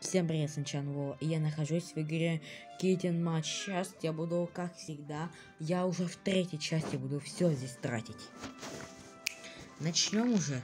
Всем привет, Санчан, и я нахожусь в игре Kitten Match. Сейчас я буду, как всегда, я уже в третьей части буду все здесь тратить. Начнем уже.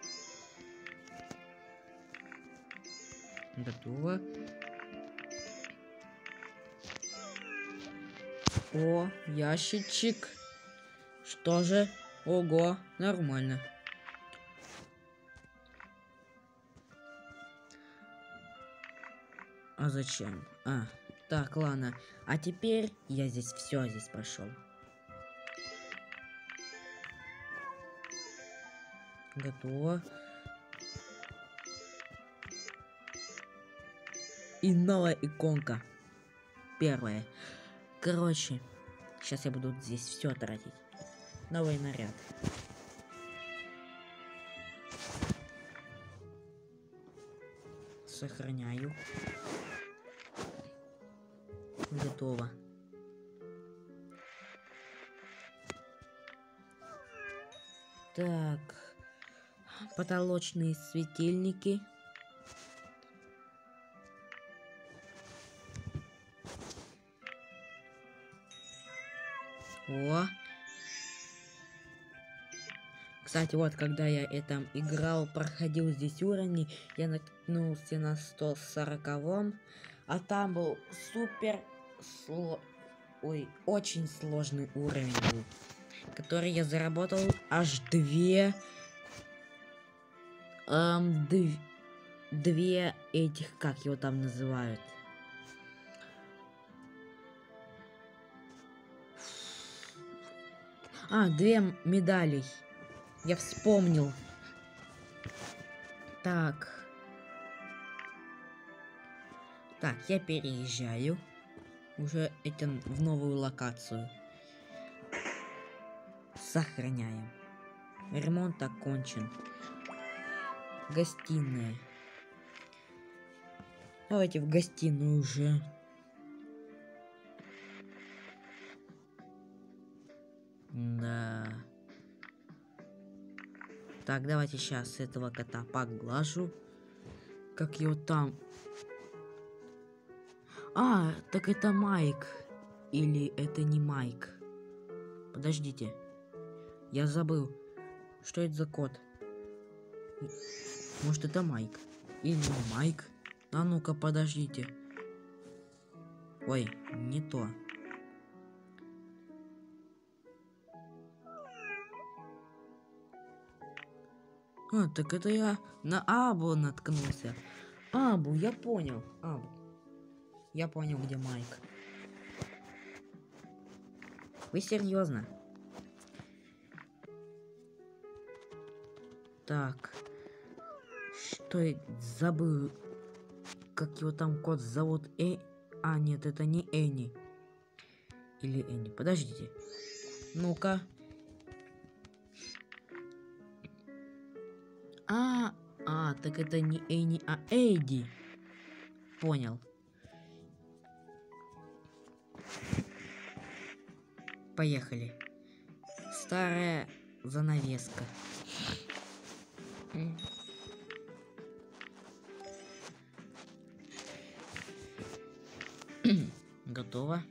Готово. О, ящичек. Что же? Ого, нормально. А зачем? Так, ладно. А теперь я здесь все здесь прошел. Готово. И новая иконка. Первая. Короче, сейчас я буду здесь все тратить. Новый наряд. Сохраняю. Готово. Так. Потолочные светильники. О. Кстати, вот когда я этом играл, проходил здесь уровни, я наткнулся на 140-м, а там был очень сложный уровень был, который я заработал аж две этих, как его там называют. Две медалей. Я вспомнил. Так, я переезжаю уже в новую локацию. Сохраняем. Ремонт окончен. Гостиная. Давайте в гостиную уже. Да. Так, давайте сейчас этого кота поглажу. Как его там? Так это Майк. Или это не Майк? Подождите. Я забыл. Что это за кот? Может, это Майк? Или не Майк? А ну-ка, подождите. Ой, не то. Так это я на Абу наткнулся. Абу, я понял. Абу. Я понял, где Майк. Вы серьезно? Так. Что я забыл? Как его там кот зовут? Нет, это не Энни. Или Энни. Подождите. Ну-ка. Так это не Энни, а Эдди. Понял. Поехали. Старая занавеска. Готово.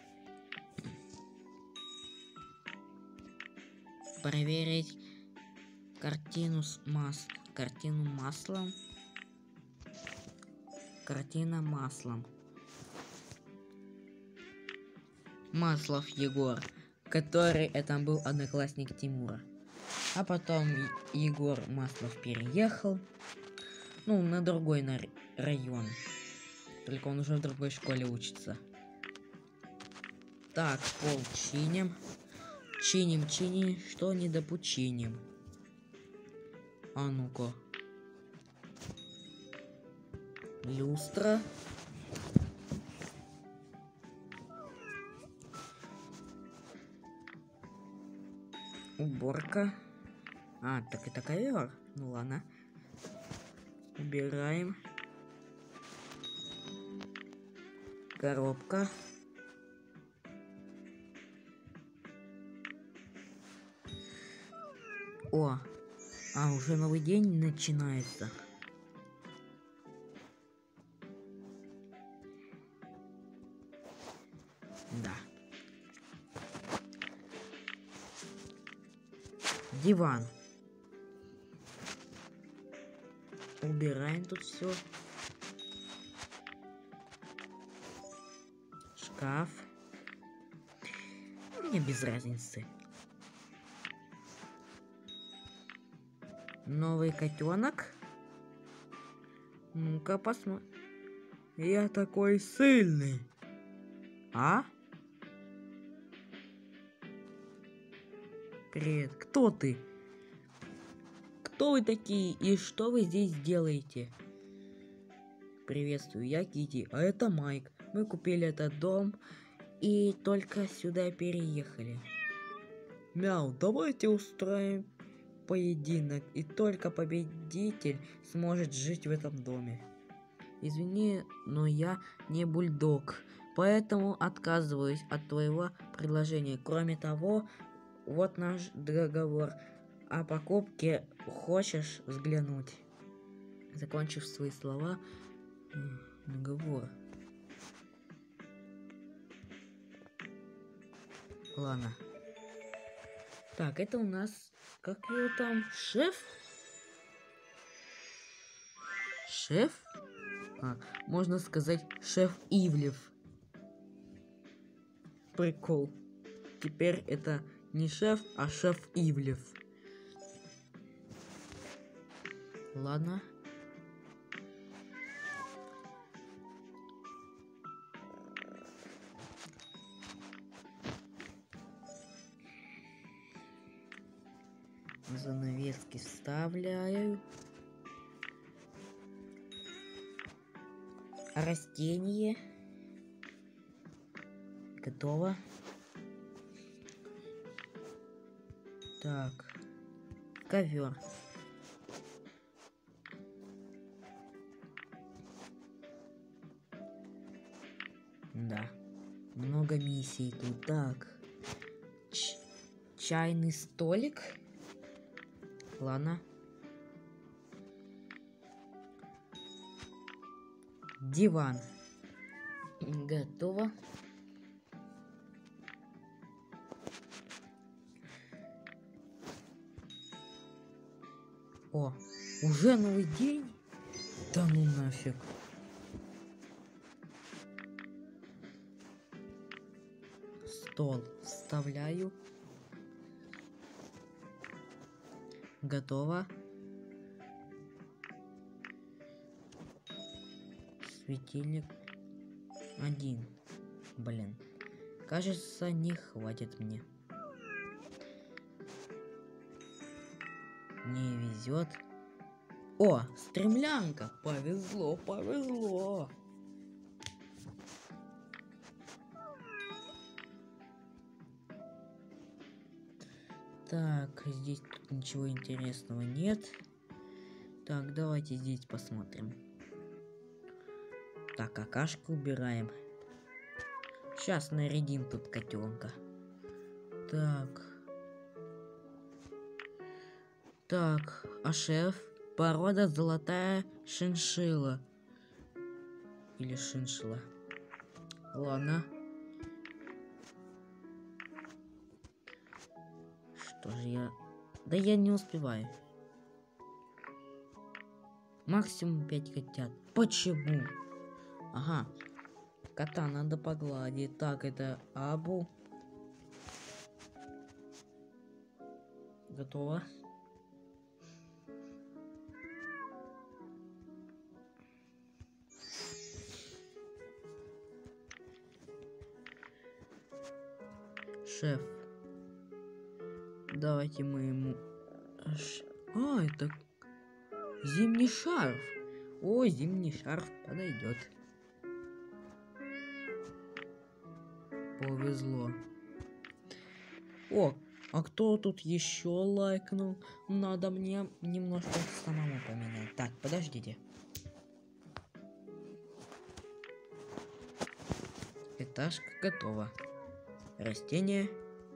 Проверить картину маслом. Картина маслом. Маслов Егор, который это был одноклассник Тимура. А потом Егор Маслов переехал, на другой район. Только он уже в другой школе учится. Так, пол чиним. Чиним. Что не допучиним? А ну-ка. Люстра. Уборка. Так это ковер. Ну ладно. Убираем. Коробка. Уже новый день начинается. Да. Диван. Убираем тут все. Шкаф. Мне без разницы. Новый котенок. Ну-ка посмотрим. Я такой сильный. А? Привет. Кто ты? Кто вы такие и что вы здесь делаете? Приветствую, я Кити, а это Майк. Мы купили этот дом и только сюда переехали. Мяу, давайте устроим поединок, и только победитель сможет жить в этом доме. Извини, но я не бульдог, поэтому отказываюсь от твоего предложения. Кроме того, вот наш договор о покупке. Хочешь взглянуть? Закончив свои слова, договор. Ладно. Так, это у нас... Как его там? Шеф? Шеф? Можно сказать, шеф Ивлев. Прикол. Теперь это не шеф, а шеф Ивлев. Ладно. Занавески вставляю. Растение. Готово. Так. Ковер. Да. Много миссий тут. Так. Чайный столик. Ладно. Диван. Готово. О, уже новый день? Да ну нафиг. Стол вставляю. Готово. Светильник. Один. Блин. Кажется, не хватит мне. Не везет. О, стремлянка. Повезло, повезло. Так, здесь тут ничего интересного нет. Так, давайте здесь посмотрим. Так, какашку убираем. Сейчас нарядим тут котенка. Так. Так, а шеф? Порода золотая шиншилла. Или шиншилла. Ладно. Что же я... Да я не успеваю. Максимум 5 котят. Почему? Ага. Кота надо погладить. Так, это Абу. Готово. Шеф. Давайте мы ему... А, это зимний шарф. О, зимний шарф подойдет. Повезло. О, а кто тут еще лайкнул? Надо мне немножко самому поменять. Так, подождите. Этажка готова. Растение.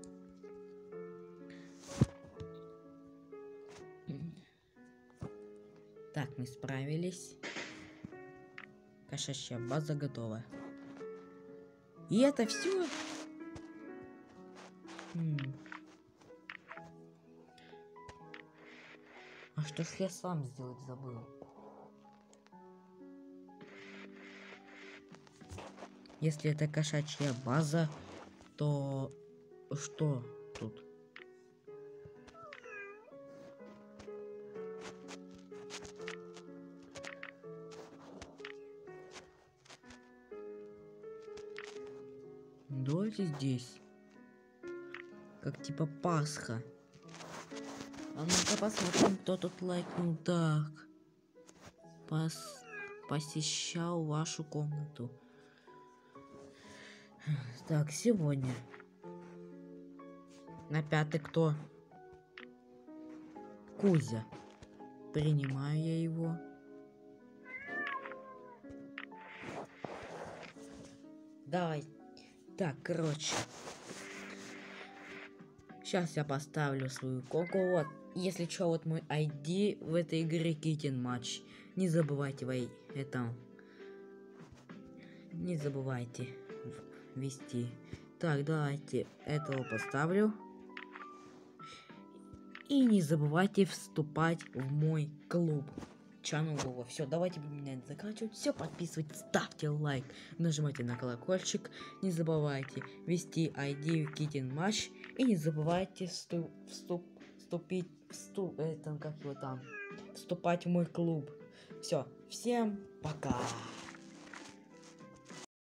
Так, мы справились. Кошачья база готова. И это все. А что ж я сам сделать забыл? Если это кошачья база, то что тут? Давайте здесь. Как типа Пасха. А ну-ка посмотрим, кто тут лайкнул. Так. Посещал вашу комнату. Так, сегодня. На 5-й кто? Кузя. Принимаю я его. Давай. Так, короче. Сейчас я поставлю свою коку. Вот. Если что, вот мой ID в этой игре Kitten Match. Не забывайте не забывайте ввести. Так, давайте этого поставлю. И не забывайте вступать в мой клуб. Чанулова. Все, давайте будем меня заканчивать. Все, подписывайтесь, ставьте лайк, нажимайте на колокольчик. Не забывайте ввести ID в Kitten Match. И не забывайте вступать в мой клуб. Все, всем пока.